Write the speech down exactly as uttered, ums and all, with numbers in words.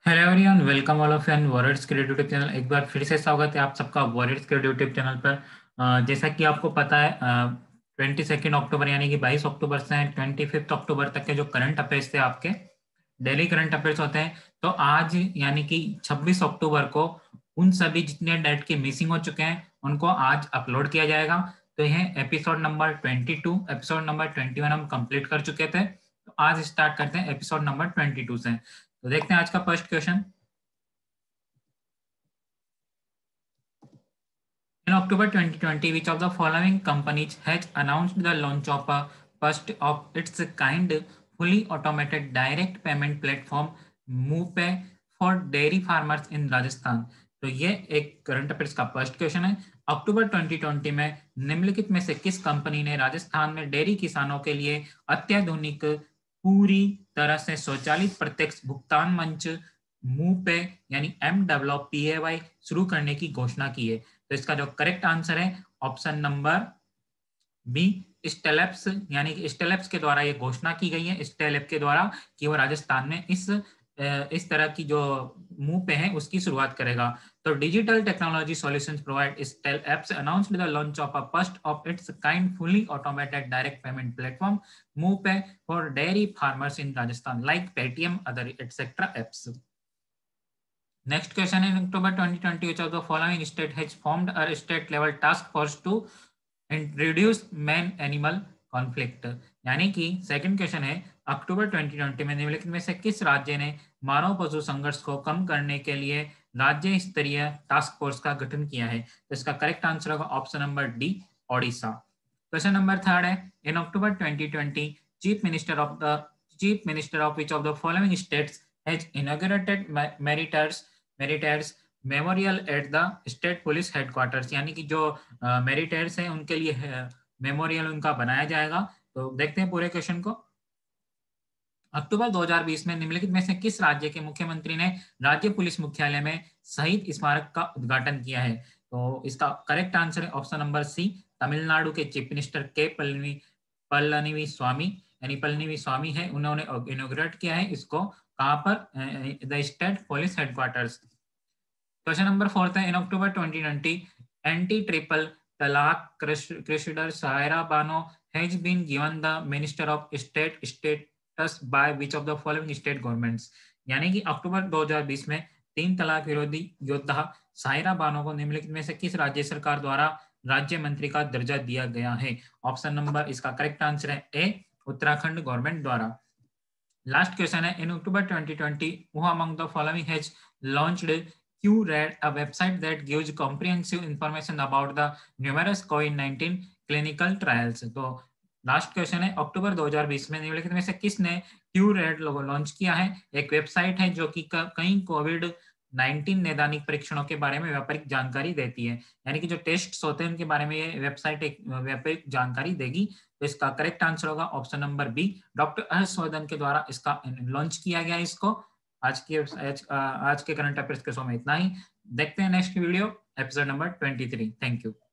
Hello everyone, welcome all of N words creative YouTube channel. एक बार फिर से स्वागत है आप सबका वर्ड्स क्रिएटिव यूट्यूब चैनल पर। अ, जैसा कि आपको पता है, ट्वेंटी सेकेंड अक्टूबर यानी कि बाईस अक्टूबर से ट्वेंटी फिफ्थ अक्टूबर तक के जो करंट अफेयर्स थे आपके डेली करंट अफेयर्स होते हैं। तो आज यानी कि छब्बीस अक्टूबर को उन सभी जितने डेट के मिसिंग हो चुके हैं उनको आज अपलोड किया जाएगा। तो यह episode number twenty two, episode number twenty one हम कंप्लीट कर चुके थे। तो आज स्टार्ट करते हैं एपिसोड नंबर ट्वेंटी टू से। तो देखते हैं आज का first question. In October twenty twenty, which of the following companies has announced the launch of a first of its kind fully automated direct payment platform MovePay for dairy farmers in Rajasthan? तो ये एक current affairs का first question है। October twenty twenty में निम्नलिखित में से किस कंपनी ने राजस्थान में डेयरी किसानों के लिए अत्याधुनिक पूरी तरह से स्वचालित प्रत्यक्ष भुगतान मंच मूव पे यानी M W P A Y शुरू करने की घोषणा की है? तो इसका जो करेक्ट आंसर है ऑप्शन नंबर बी, स्टेलेप्स। यानी कि स्टेलेप्स के द्वारा ये घोषणा की गई है, स्टेलेप के द्वारा, कि वो राजस्थान में इस इस तरह की जो मुंह पे है उसकी शुरुआत करेगा। तो digital technology solutions provide Stellapps announced the launch of a first of its kind fully automated direct payment platform move pay for dairy farmers in Rajasthan like Paytm other etcetera apps. Next question, in October twenty twenty, which of the following state has formed a state level task force to reduce man animal conflict? यानी कि second question है, October twenty twenty में निम्नलिखित में से किस राज्य ने मानव पशु संघर्ष को कम करने के लिए राज्य स्तरीय टास्क फोर्स का गठन किया है? तो इसका करेक्ट आंसर होगा option number D, Odisha. Question number third है, in October twenty twenty chief minister of the chief minister of which of the following states has inaugurated martyrs martyrs memorial at the state police headquarters? यानी कि जो मेरिटर्स हैं उनके लिए memorial उनका बनाया जाएगा। तो देखते हैं पूरे क्वेश्चन को। अक्टूबर दो हज़ार बीस में निम्नलिखित में से किस राज्य के मुख्यमंत्री ने राज्य पुलिस मुख्यालय में शहीद स्मारक का उद्घाटन किया है? तो इसका करेक्ट आंसर है ऑप्शन नंबर सी, तमिलनाडु के चीफ मिनिस्टर के पलनी पलनीवी स्वामी, यानी पलनीवी स्वामी है, उन्होंने इनोग्रेट किया है इसको। कहां पर? The state police headquarters. Question number fourth है, in October twenty twenty anti triple talaq crusader Saira Bano has been given the minister of state status by which of the following state governments? यानी कि अक्टूबर दो हज़ार बीस में तीन तलाक विरोधी योद्धा सायरा बानो को निम्नलिखित में से किस राज्य सरकार द्वारा राज्य मंत्री का दर्जा दिया गया है? ऑप्शन नंबर, इसका करेक्ट आंसर है ए, उत्तराखंड गवर्नमेंट द्वारा। लास्ट क्वेश्चन है, in October twenty twenty who among the following has launched Q-Rad, a website that gives comprehensive information about the numerous COVID nineteen clinical trials? तो last question है, October दो हज़ार बीस में निम्नलिखित में से किसने Q-Rad लोगो लॉन्च किया है? एक वेबसाइट है जो कि कई कोविड नाइनटीन नैदानिक परीक्षणों के बारे में व्यापारिक जानकारी देती है। यानी कि जो टेस्ट होते हैं उनके बारे में ये वेबसाइट एक व्यापारिक जानकारी देगी। तो इसका करेक्ट आंसर होगा option number B, doctor Harsh Vardhan के द्वारा इसका लॉन्च किया गया इसको। आज के आज, आज के करंट अफेयर्स के शो में इतना ही। देखते हैं next video episode number twenty three. Thank you.